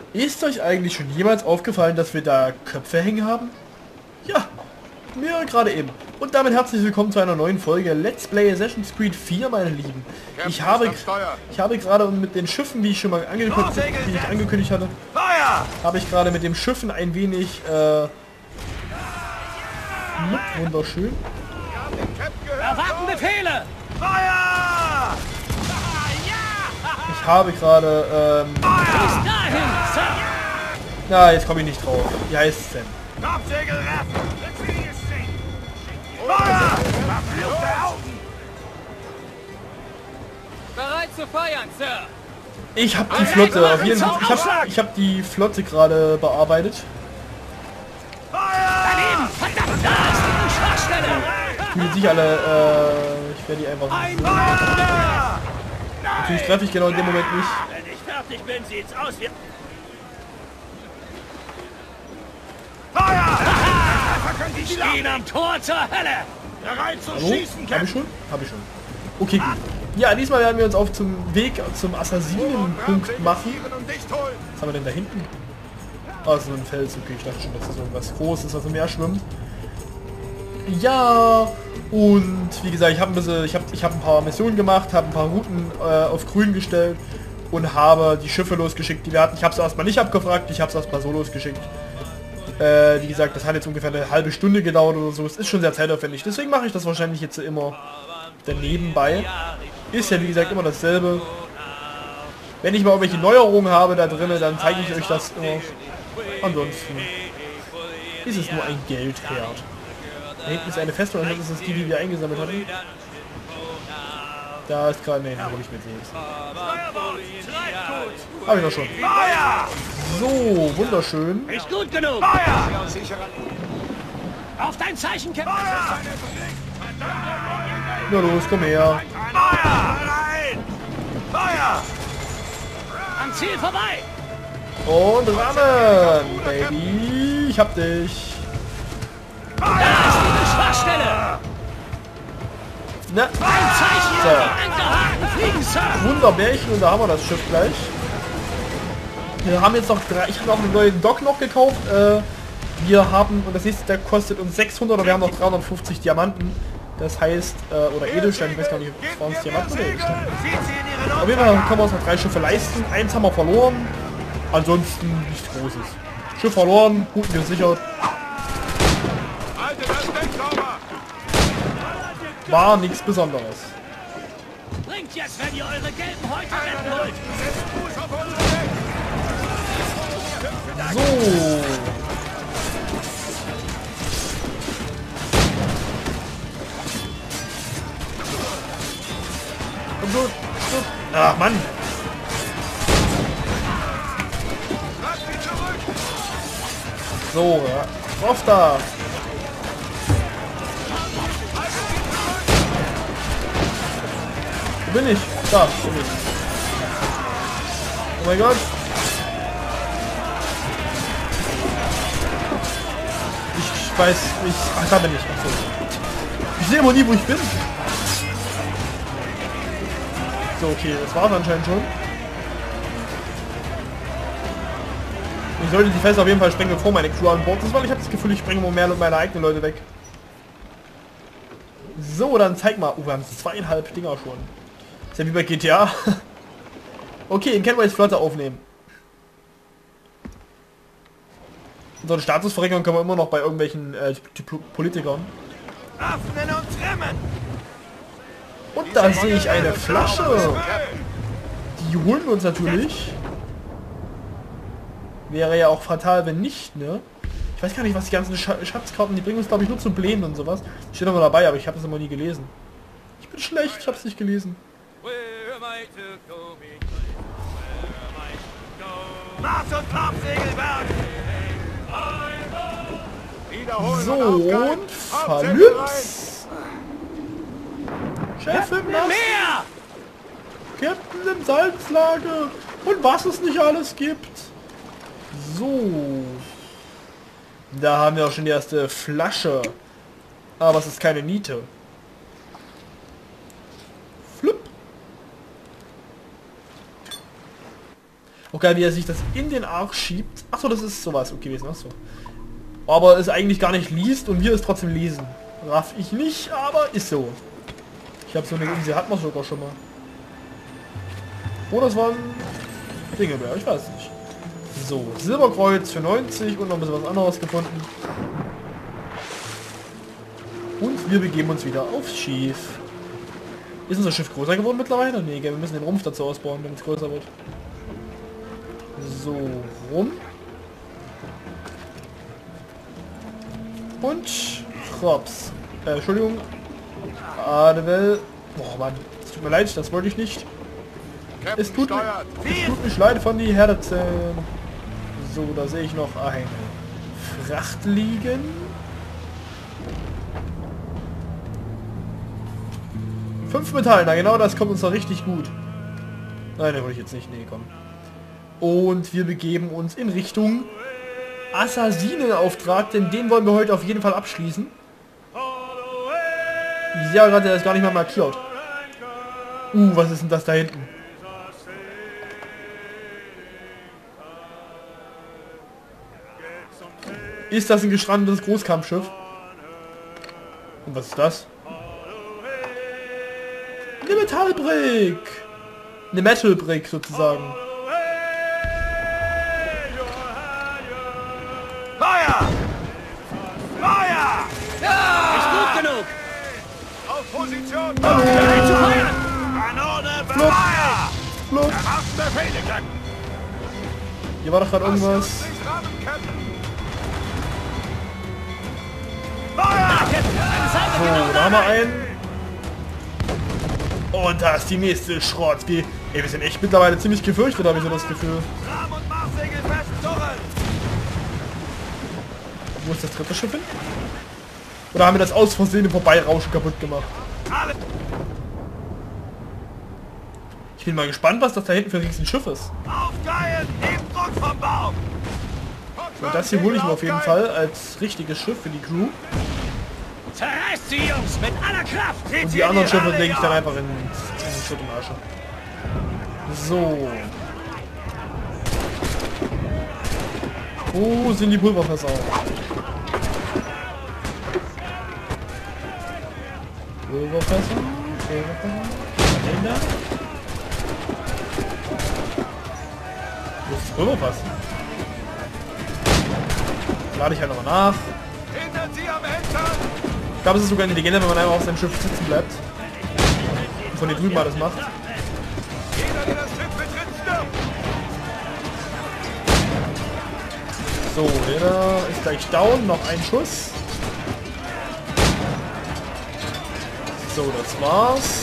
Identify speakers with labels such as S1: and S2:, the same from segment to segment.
S1: Ist euch eigentlich schon jemals aufgefallen, dass wir da Köpfe hängen haben? Ja, mir gerade eben. Und damit herzlich willkommen zu einer neuen Folge Let's Play Assassin's Creed 4, meine Lieben. Ich habe gerade mit den Schiffen, wie ich schon mal angekündigt hatte, habe ich gerade mit dem Schiffen ein wenig wunderschön.
S2: Erwarten Befehle!
S3: Feuer!
S1: Ich habe gerade
S2: Bis dahin, Sir!
S1: na, jetzt komme ich nicht drauf. Wie heißt es denn?
S3: Topsegel werfen! Feuer! Verfluchte Augen!
S2: Bereit zu feuern, Sir!
S1: Ich habe die Flotte auf jeden Fall. Ich habe die Flotte gerade bearbeitet.
S2: Daneben! Verdammt! Da ist die Schwachstelle!
S1: Fühlen sich alle, ich werde die einfach.
S3: Feuer!
S1: Natürlich treffe ich genau in dem Moment nicht.
S3: Wenn ich fertig bin, sieht's aus wie... Feuer!
S2: Die stehen am Tor zur Hölle!
S3: Bereit zu
S1: Hallo?
S3: schießen,
S1: Habe ich schon? Habe ich schon. Okay, gut. Ja, diesmal werden wir uns auf zum Weg zum Assassinenpunkt machen. Was haben wir denn da hinten? Ah, so ein Fels. Okay, ich dachte schon, das ist irgendwas Großes, was im Meer schwimmt. Ja, und wie gesagt, ich habe ein paar Missionen gemacht, habe ein paar Routen auf grün gestellt und habe die Schiffe losgeschickt, die wir hatten. Ich habe es erstmal nicht abgefragt, ich habe es erstmal so losgeschickt. Wie gesagt, das hat jetzt ungefähr eine halbe Stunde gedauert oder so. Es ist schon sehr zeitaufwendig. Deswegen mache ich das wahrscheinlich jetzt immer daneben bei. Ist ja wie gesagt immer dasselbe. Wenn ich mal irgendwelche Neuerungen habe da drin, dann zeige ich euch das immer. Ansonsten ist es nur ein Geldherd. Da hinten ist eine Festung, und das ist die, die wir eingesammelt hatten. Da ist gerade... Ne, habe ich mit nichts. Habe ich doch schon. So, wunderschön.
S2: Ist gut genug!
S3: Feuer!
S2: Auf dein Zeichen, Captain!
S1: Na los, komm her.
S3: Feuer! Rein! Feuer!
S2: Am Ziel vorbei!
S1: Und rammen, Baby. Ich hab dich.
S2: Da ist die Schwachstelle!
S1: Na,
S2: Ein Zeichen!
S1: So.
S2: Die Ankerhaken fliegen, Sir!
S1: Wunderbärchen, und da haben wir das Schiff gleich. Wir haben jetzt noch drei. Ich habe auch einen neuen Dock noch gekauft. Wir haben, und das nächste, der kostet uns 600, und wir haben noch 350 Diamanten. Das heißt, oder Edelstein, ich weiß gar nicht, waren es Diamanten oder Edelstein? Auf jeden Fall können wir uns noch 3 Schiffe leisten. Eins haben wir verloren. Ansonsten nichts Großes. Schiff verloren, gut gesichert. War nichts Besonderes.
S2: Bringt jetzt, wenn ihr eure gelben Häute retten wollt!
S1: So. Komm schon. Ach Mann. So, ja. Auf da. Wo bin ich? Da bin ich. Oh mein Gott. Ich weiß nicht. Ach, da bin ich. Ach so. Ich sehe immer nie, wo ich bin. So, okay, das war es anscheinend schon. Ich sollte die Fässer auf jeden Fall sprengen, bevor meine Crew an Bord ist, weil ich habe das Gefühl, ich sprenge immer mehr und meine eigenen Leute weg. So, dann zeig mal. Wir haben 2,5 Dinger schon. Ist ja wie bei GTA. Okay, in Kenways Flotte aufnehmen. So eine Statusverringerung kann man immer noch bei irgendwelchen Politikern.
S3: Öffnen und trimmen!
S1: Und da sehe ich eine Flasche. Die holen wir uns natürlich. Wäre ja auch fatal, wenn nicht, ne? Ich weiß gar nicht, was die ganzen Schatzkarten, die bringen uns, glaube ich, nur zu Blähen und sowas. Steht aber dabei, aber ich habe das immer nie gelesen. Ich bin schlecht, ich habe es nicht gelesen.
S3: Mars und Topsegelberg!
S1: So, und Verlüps. Chef im Nass.
S2: Mehr!
S1: Captain im Salzlager. Und was es nicht alles gibt. So. Da haben wir auch schon die erste Flasche. Aber es ist keine Niete. Flup. Auch geil, wie er sich das in den Arsch schiebt. Achso, das ist sowas. Okay, gewesen. Achso. Aber es eigentlich gar nicht liest und wir es trotzdem lesen. Raff ich nicht, aber ist so. Ich habe so eine Insel, hat man sogar schon mal. Oh, das waren Dinge mehr, ich weiß nicht. So, Silberkreuz für 90 und noch ein bisschen was anderes gefunden. Und wir begeben uns wieder aufs Schiff. Ist unser Schiff größer geworden mittlerweile? Nee, wir müssen den Rumpf dazu ausbauen, damit es größer wird. So, rum. Und Krops. Entschuldigung. Adewell. Boah, Mann. Es tut mir leid, das wollte ich nicht. Es tut mich leid von die Herzen. So, da sehe ich noch eine Fracht liegen. Fünf Metall, na genau, das kommt uns doch richtig gut. Nein, den wollte ich jetzt nicht. Nee, komm. Und wir begeben uns in Richtung Assassinenauftrag, denn den wollen wir heute auf jeden Fall abschließen. Ich sehe gerade, der ist gar nicht mal markiert. Was ist denn das da hinten? Ist das ein gestrandetes Großkampfschiff? Und was ist das? Eine Metallbrick! Eine Metalbrick sozusagen.
S3: Feuer! Feuer!
S2: Nicht gut genug!
S3: Auf Position!
S1: Hallo!
S2: Bereit zu feuern!
S3: Kanone,
S1: Flop.
S3: Feuer!
S1: Flop.
S3: Waffenbefehle, Captain!
S1: Hier war doch gerade irgendwas.
S3: Nicht rammen, Captain! Feuer!
S2: Eine Seite
S1: So,
S2: genau
S1: da haben wir
S2: rein.
S1: einen. Und da ist die nächste Schrott. Wir sind echt mittlerweile ziemlich gefürchtet, habe ich so das Gefühl.
S3: Rahmen und Marssegel festzurren!
S1: Wo ist das dritte Schiff hin? Oder haben wir das aus Versehen im Vorbeirauschen kaputt gemacht?
S3: Alle!
S1: Ich bin mal gespannt, was das da hinten für ein Riesenschiff ist.
S3: Aufgeilen! Nehmt Druck vom Baum!
S1: Und das hier hole ich mir auf jeden Fall als richtiges Schiff für die Crew.
S2: Zerreißt sie, Jungs, mit aller Kraft!
S1: Und die anderen Schiffe lege ich dann einfach in Schutt und Asche. So. Wo sind die Pulverfässer? Pulverfässer? Den da? Wo ist das Pulverfass? Lade ich halt nochmal nach.
S3: Hindert sie am Hintern!
S1: Ich glaube, es ist sogar eine Legende, wenn man einfach auf seinem Schiff sitzen bleibt. Und von hier drüben alles macht.
S3: Jeder, der das Schiff betritt, stirbt!
S1: So, der ist gleich down. Noch ein Schuss. So, das war's.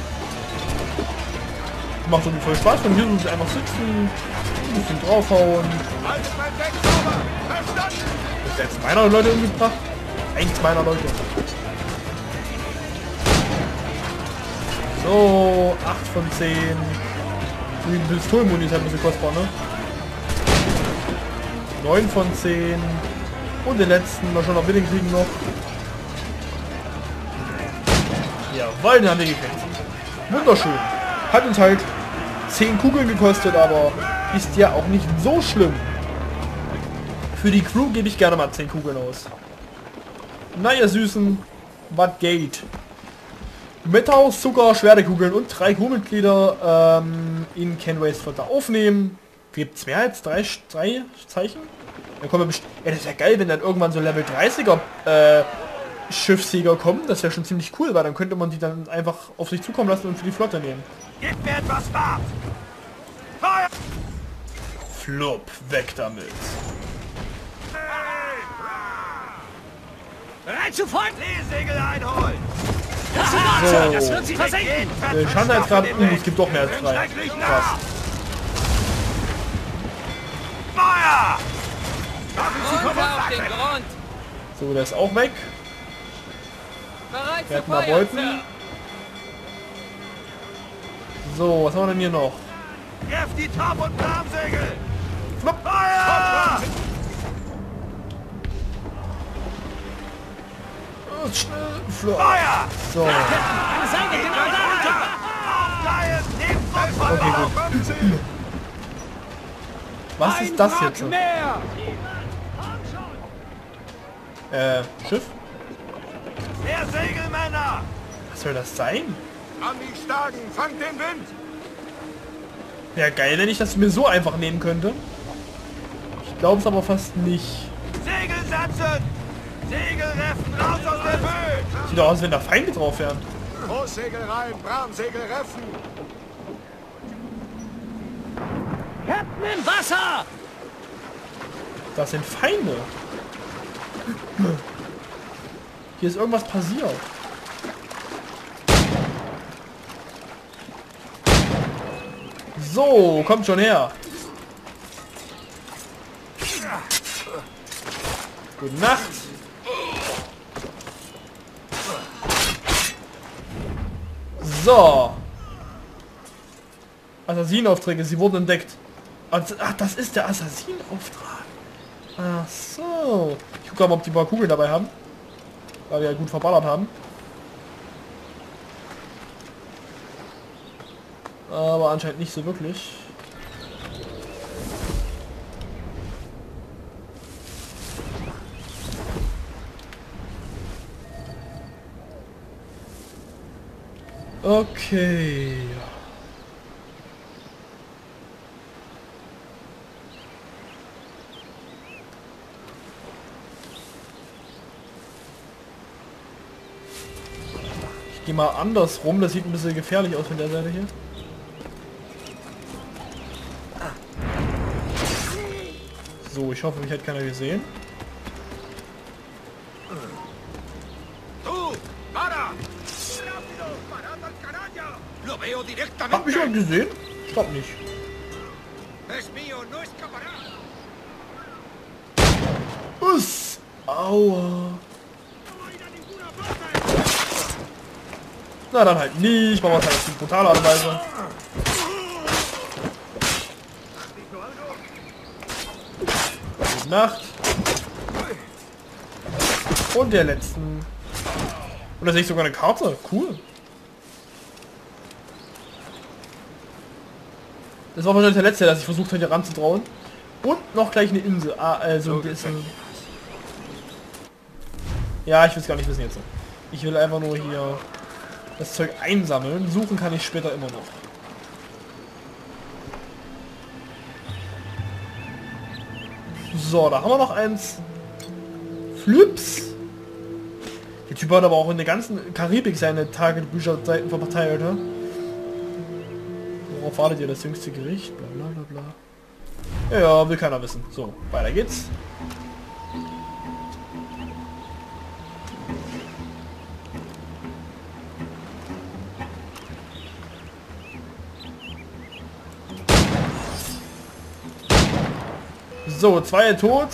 S1: Macht irgendwie voll Spaß. Von hier muss ich einfach sitzen. Ein bisschen draufhauen.
S3: Haltet mein Deck sauber! Verstanden!
S1: Ist jetzt meiner Leute umgebracht? Eins meiner Leute. So, 8 von 10. Die Pistolenmuni ist halt ein bisschen kostbar, ne? 9 von 10. Und den letzten, mal schon noch Willing kriegen noch. Jawohl, den haben wir gekriegt. Wunderschön. Hat uns halt 10 Kugeln gekostet, aber ist ja auch nicht so schlimm. Für die Crew gebe ich gerne mal 10 Kugeln aus. Na ihr Süßen, was geht? Methaus, Zucker, Schwertekugeln und 3 Crewmitglieder in Kenways Flotte aufnehmen. Gibt es mehr als 3 Zeichen? Dann kommen wir ja, das ist ja geil, wenn dann irgendwann so Level 30er Schiffsjäger kommen. Das wäre schon ziemlich cool, weil dann könnte man die dann einfach auf sich zukommen lassen und für die Flotte nehmen.
S3: Gib mir etwas Fahrt! Feuer!
S1: Flop, weg damit.
S2: Bereit zu feuern!
S3: Seesegel einholen!
S2: Das ist ein
S1: So.
S2: Archer! Das wird sie versenken!
S1: Der Schandheitsgrad, es gibt doch mehr als 3. Krass.
S3: Feuer!
S4: Runter auf den Grund!
S1: So, der ist auch weg.
S4: Bereit
S1: Wir
S4: zu
S1: hatten mal
S4: feuern,
S1: Beuten.
S4: Sir.
S1: So, was haben wir denn hier noch?
S3: Treff die Top- und Bramsegel!
S1: Flop.
S3: Feuer!
S1: Schnell, Flop.
S3: Feuer!
S1: So,
S2: Eine Seite genau darunter!
S3: Aufgeilen! Nehmt Druck vom
S1: okay,
S3: Baum!
S1: gut. Was ist das
S4: Wrack
S1: jetzt?
S4: mehr!
S1: Schiff?
S3: Mehr Segel, Männer!
S1: Was soll das sein?
S3: An die Stagen, fangt den Wind!
S1: Wäre geil, wenn ich das mir so einfach nehmen könnte. Ich glaube es aber fast nicht.
S3: Segel setzen! Segelreffen raus aus der Böe!
S1: Sieht doch aus, wenn da Feinde drauf wären.
S3: Großsegel rein, Bramsegel reffen!
S2: Captain im Wasser!
S1: Das sind Feinde. Hier ist irgendwas passiert. So, kommt schon her. Gute Nacht. So. Assassinenaufträge, sie wurden entdeckt. Ach, das ist der Assassinauftrag. Ach so. Ich gucke mal, ob die ein paar Kugeln dabei haben. Weil wir ja gut verballert haben. Aber anscheinend nicht so wirklich. Okay. Ich gehe mal andersrum, das sieht ein bisschen gefährlich aus von der Seite hier. So, ich hoffe, mich hat keiner gesehen.
S3: Du! Para! Lo veo
S1: Hab mich
S3: directamente!
S1: jemand gesehen? Stopp nicht.
S3: Es mío, no escapará!
S1: Uss! Aua! Na dann halt nicht, machen wir es halt auf die brutale Art und Weise. Gute Nacht. Und der letzten. Und da sehe ich sogar eine Karte. Cool. Das war wahrscheinlich der letzte, dass ich versucht habe, hier ranzutrauen. Und noch gleich eine Insel. Ah, also ein bisschen. Ja, ich will es gar nicht wissen jetzt. Ich will einfach nur hier das Zeug einsammeln. Suchen kann ich später immer noch. So, da haben wir noch eins. Flips. Der Typ hat aber auch in der ganzen Karibik seine Tagebücherseiten verteilt, ne? Worauf wartet ihr? Das jüngste Gericht? Bla bla bla bla. Ja, will keiner wissen. So, weiter geht's. So, 2 tot.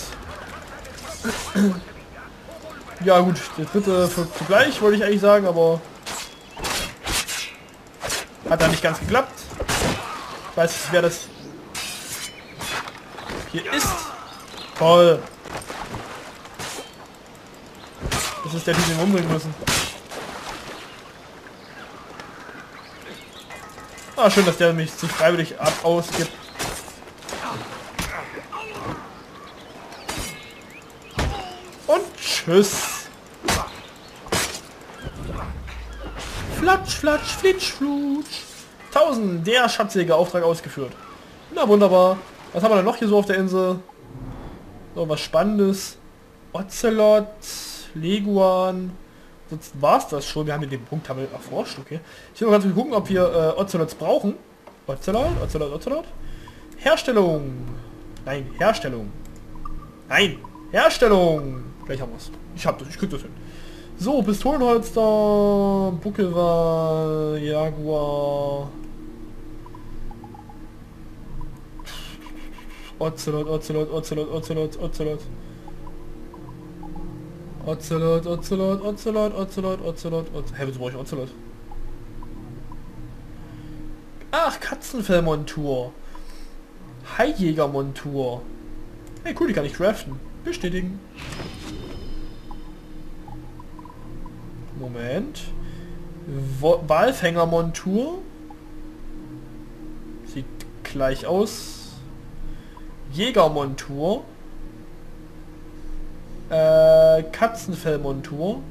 S1: Ja gut, der dritte zugleich, wollte ich eigentlich sagen, aber hat da nicht ganz geklappt. Ich weiß nicht, wer das hier ist. Toll. Das ist der, den wir umbringen müssen. Ah, schön, dass der mich sich freiwillig ausgibt. Und tschüss. Flatsch, flatsch, flitsch, flutsch. 1000, der Schatzjäger-Auftrag ausgeführt. Na wunderbar. Was haben wir denn noch hier so auf der Insel? So, was Spannendes. Ocelot, Leguan. Sonst war es das schon. Wir haben hier den Punkt haben wir erforscht, okay. Ich will mal ganz gucken, ob wir Ocelots brauchen. Ocelot, Ocelot, Ocelot. Herstellung. Nein, Herstellung. Nein, Herstellung. Gleich haben wir es. Ich hab das, ich krieg das hin. So, Pistolenholster, Buckelwal, Jaguar. Ocelot, Ocelot, Ocelot, Ocelot, Ocelot. Ocelot, Ocelot, Ocelot, Ocelot, Ocelot, Ocelot. Hä, wieso brauche ich Ocelot? Ach, Katzenfellmontur. Haijägermontur. Hey, cool, die kann ich craften. Bestätigen. Moment. Walfängermontur. Sieht gleich aus. Jägermontur. Katzenfellmontur.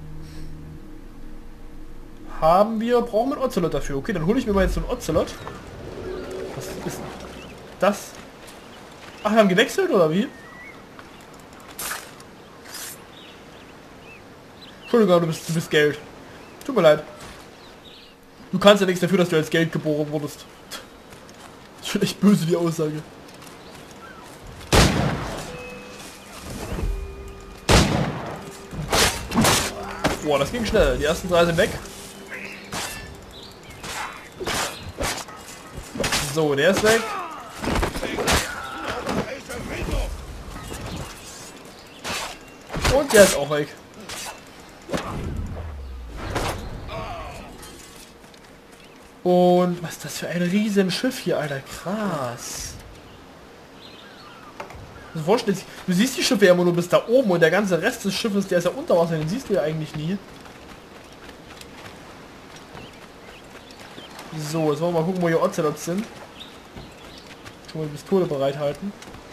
S1: Haben wir... Brauchen wir einen Ocelot dafür. Okay, dann hole ich mir mal jetzt so einen Ocelot. Was ist das? Ach, wir haben gewechselt, oder wie? Entschuldigung, du bist Geld. Tut mir leid. Du kannst ja nichts dafür, dass du als Geld geboren wurdest. Das ist schon echt böse, die Aussage. Boah, das ging schnell. Die ersten 3 sind weg. So, der ist weg. Und der ist auch weg. Und was ist das für ein riesen Schiff hier, Alter? Krass. Du siehst die Schiffe ja immer nur bis da oben und der ganze Rest des Schiffes, der ist ja unter Wasser, den siehst du ja eigentlich nie. So, jetzt wollen wir mal gucken, wo hier Ocelots sind. Schon mal die Pistole bereithalten.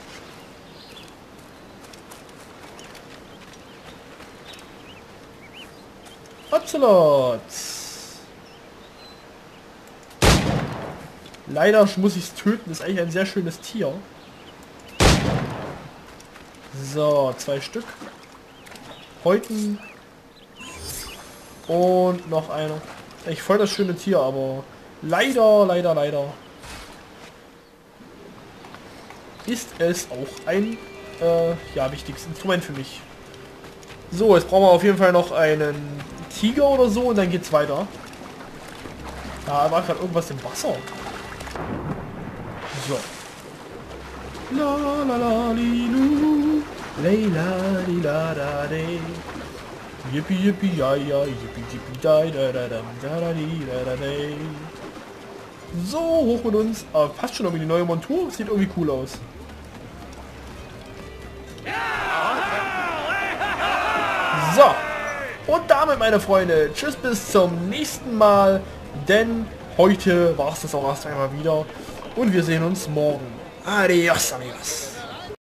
S1: Ocelots! Leider muss ich es töten, das ist eigentlich ein sehr schönes Tier. So, 2 Stück. Häuten. Und noch einer. Echt voll das schöne Tier, aber leider ist es auch ein ja, wichtiges Instrument für mich. So, jetzt brauchen wir auf jeden Fall noch einen Tiger oder so und dann geht's weiter. Da war gerade irgendwas im Wasser. So. La la la li lu, la li la da de. Yippie yippie ja ja, yippie yippie da da da da da di da da de. So, hoch mit uns. Aber passt schon irgendwie die neue Montur. Sieht irgendwie cool aus. So. Und damit, meine Freunde, tschüss bis zum nächsten Mal. Denn heute war es das auch erst einmal wieder. Und wir sehen uns morgen. Adios, amigos.